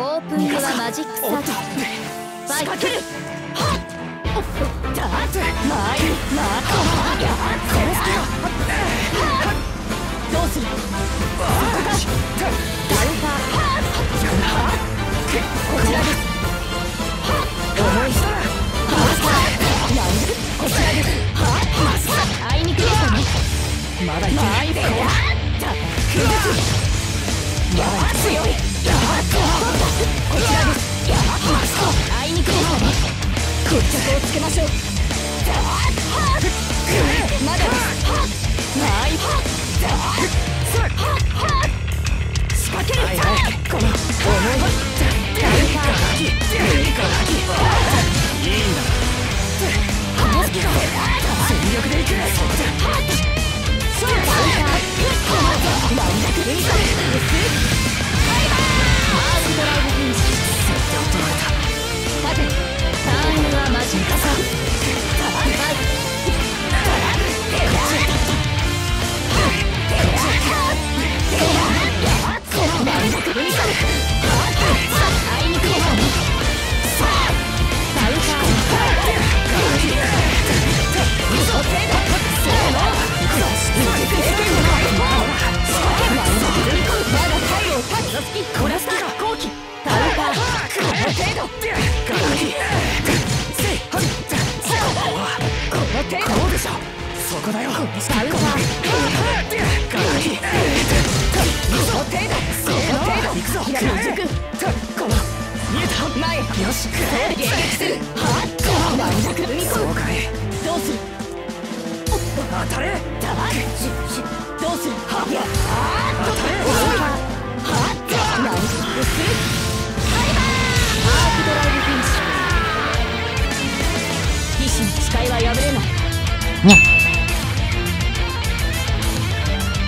オープングはマジックサート。仕掛ける。はっ。だって前に殺すか。どうする。ダウンパー。こちらです。重い。こちらです。あいにくでしたね。まだいける。まだ強い。こちらです。あいにくでしたね。決着をつけましょう。まだです。仕掛ける。この重い。いいんだ。全力でいく。そうだ。さて、ターンはマジックサート。そこだよ。前よし、迎撃する。そうかい。どうする。当たれ。どうする。当たれ。アークドライブフィニッシュ。騎士の誓いは破れない。